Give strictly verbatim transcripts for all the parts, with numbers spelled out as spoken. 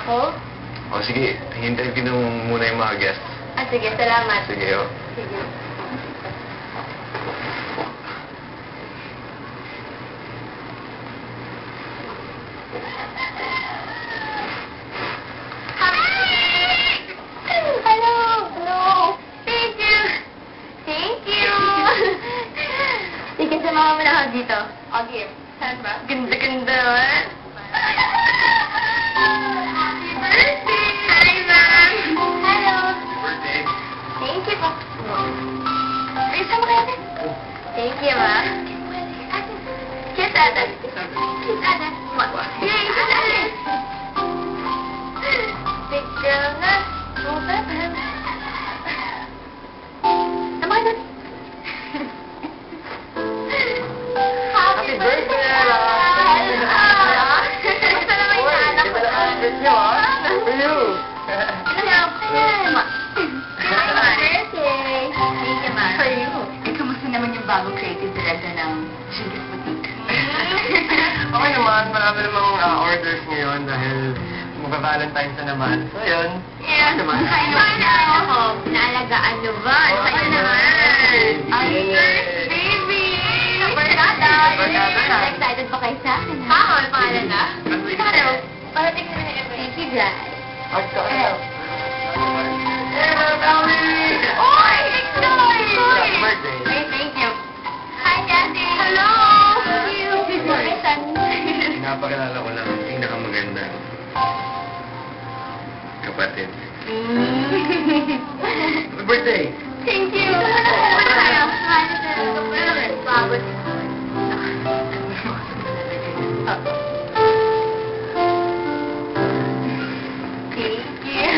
ako? O sige, hintayin ko na muna yung mga guests. Ah, sige, salamat. Sige, o. Sige. Hello! Hello! Thank you! Thank you! Sige, samahan mo na ako dito. Okay. Saan ba? Ganda-ganda naman. Happy birthday! Hi, ma'am! Hello! Birthday. Thank you po. Ay, sama kayo din. Thank you, ma'am. Kiss, Ate. Kiss, Ate. Yay, kiss, Ate. Picture na. Super. Sama kayo din. Happy birthday, Ella! Kamusta naman yung anak ko? Birthday nyo, ha? For you! Happy birthday! Thank you, ma'am. For you. Eh, kamusta naman yung bagong creative director ng Chili's Boutique? Okay naman, marami namang uh, orders ngayon dahil magpa-Valentine's na naman. So, yun. Yeah. Okay naman. Kain naman na ako. Naalagaan nyo ba? Kain naman. Ay, baby! Barkada! Barkada. Excited pa kayo sa akin, ha? Oo, may pangalan na. Hello. Parating na rin. Thank you, guys. Hello. Oy! Victor! Happy birthday. Ay, thank you. Hi, Jesse. Hello! Thank you. My son. Napakilala ko lang ang pinakamaganda kapatid. Happy birthday! Thank you. Wala tayo. Wala tayo. Pagod. Thank you.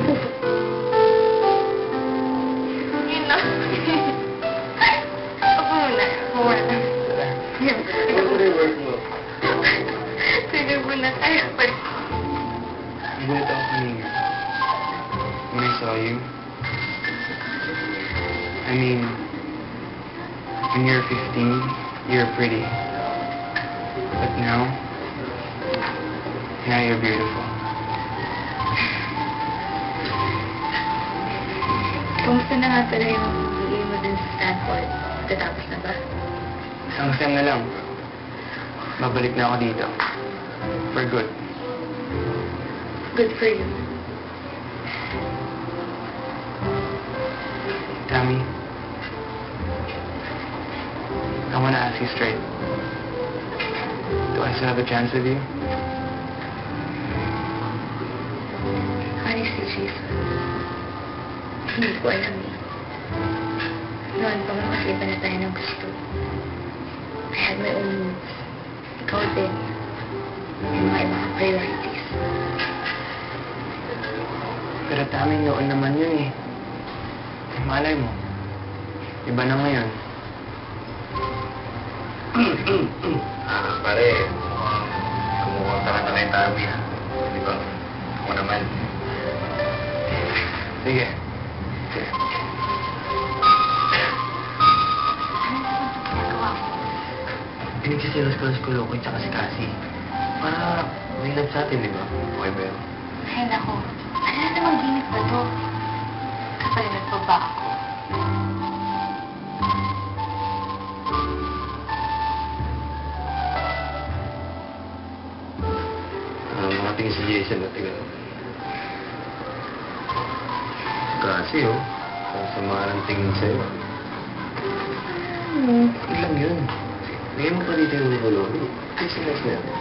Yun na. Ako muna. Ako muna. Ano ba yung work mo? Sige muna tayo. Gulat ako kanina. When I saw you. I mean, when you're fifteen, you're pretty. But now, now you're beautiful. Kamusta na nga pala yung pag-iwi mo dun sa Stanford? Katapos na ba? Isang sem na lang. Babalik na ako dito. For good. Good for you. Tammy, I want to ask you straight. Do I still have a chance with you? Honestly, Jason, hindi ko alam eh. Noon pa magkakaiba na tayo ng gusto. I had my own moves. Ikaw din. May mga ibang priorities. Pero Tammy, noon naman yun eh. Malay mo. Iba na ngayon. Ah, pare. Kumukonta ka na kay Tammy, ha? Di ba? Ako naman. Sige. Sige. Pinagsisilos ko sa kulo ko tsaka si Cassie. Para may love sa atin, di ba? Okay ba yun? Ay, nako. Ano na namang gimmick ba to? Kapalinod pa ba ako? Ah, makatingin si Jason na tingnan. Kasi, oh. Ang sama ng tingin sa'yo. Hmm, okay lang yun. Ngayon mo pa dito yung gulo. Kasi nice na yan.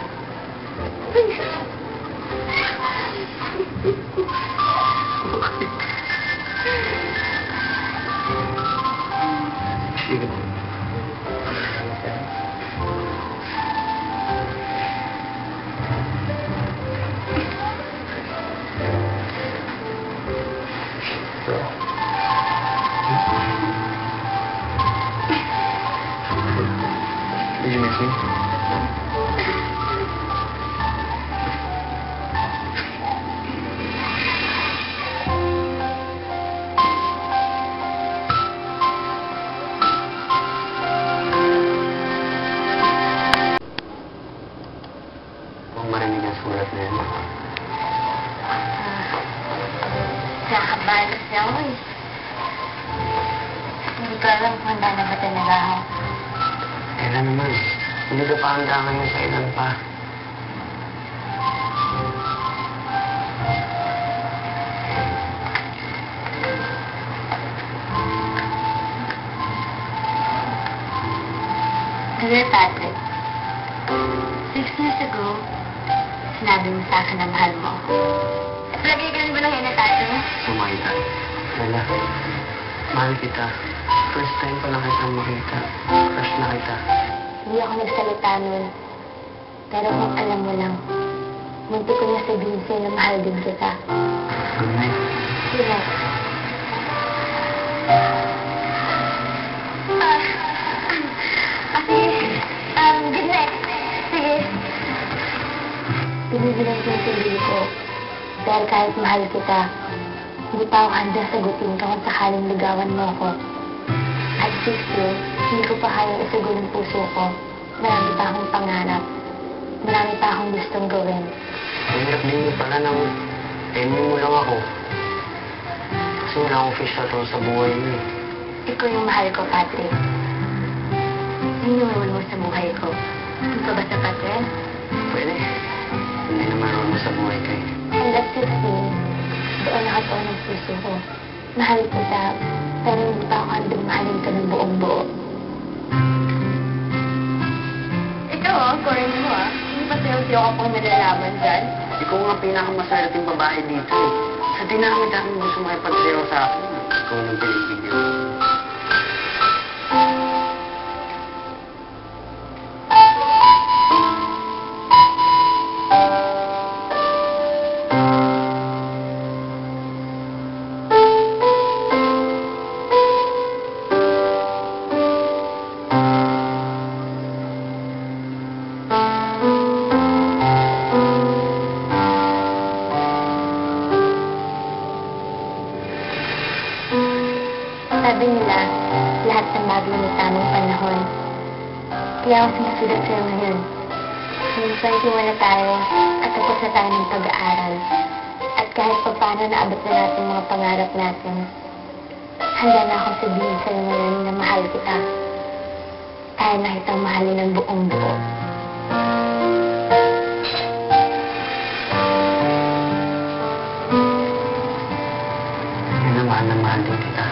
Sige po. Did you miss me? Kung marinig ang sulat na yan, Hindi ko alam kung handa na ba talaga ako. Kailan naman? Hindi ka pa handa ngayon, kailan pa? Dear Patrick, six years ago, sinabi mo sa akin na mahal mo ako. Lagi ka rin ba ng henna, Tate? Sumayda. Wala. Mahal kita. First time pa lang kitang makita. Crush na kita. Hindi ako nagsalita nun. Pero kung alam mo lang, munti ko na sabihin sa'yo na mahal din kita. Good night. Good night. Ah, ah, sige. Um, good night. Sige. Pinigilan ko yung sarili ko. Dahil kahit mahal kita, hindi pa ako handa sagutin ka kung sakaling ligawan mo ako. At six years, hindi ko pa kayang isagol ang puso ko. Marami pa akong pangarap. Marami pa akong gustong gawin. Ang hirap din mo pala nang emi mo lang ako. Kasi wala akong fish na to sa buhay mo eh. Ikaw yung mahal ko, Patrick. Yun yung role mo sa buhay ko. Hindi ka ba sapat rin? Pwede. Hindi naman role mo sa buhay ko eh. And at sixteen, doon nakatuon ang puso ko. Mahal kita, pero hindi pa ako handang mahalin ka ng buong buo. Ikaw ah, corny mo ah. Hindi pa sayo-sayo ka pang nalalaman dyan. Ikaw nga pinakamaswerteng babae dito eh. Sa dinami-dami gusto makipagsayaw sa akin. Ikaw nang pinibigyan. Sabi nila, lahat ng bagay may tamang panahon. Kaya ako sumusunod sa'yo ngayon. Ngayon twenty-one na tayo at tapos na tayo ng pag-aaral. At kahit pa paano naabot na natin mga pangarap natin, handa na akong sabihin sa'yo ngayon na mahal kita. Kaya na kitang mahalin ng buong buo. Yan na mahal na mahal din kita.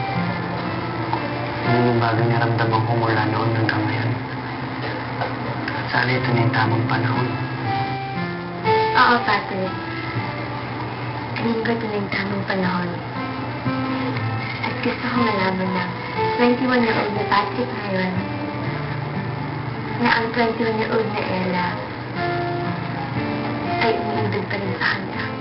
Yun yung bagay na ramdaman ko mula noon hanggang ngayon. Sana ito na yung tamang panahon. Oo, Patrick. Tingin ko ito na yung tamang panahon. At gusto ko malaman na twenty-one-year-old na Patrick ngayon na ang twenty-one-year-old na Ella ay umiibig pa rin sa kanya.